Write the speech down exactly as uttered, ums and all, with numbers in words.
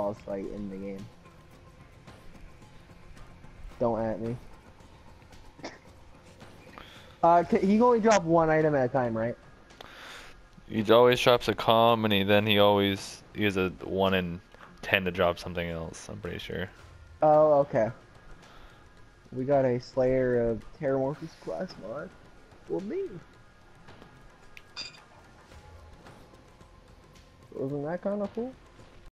boss fight in the game. Don't at me. Uh, he can only drop one item at a time, right? He always drops a comm, and he, then he always he has a one in ten to drop something else. I'm pretty sure. Oh, okay. We got a Slayer of Terramorphous class mod for me. Wasn't that kind of cool?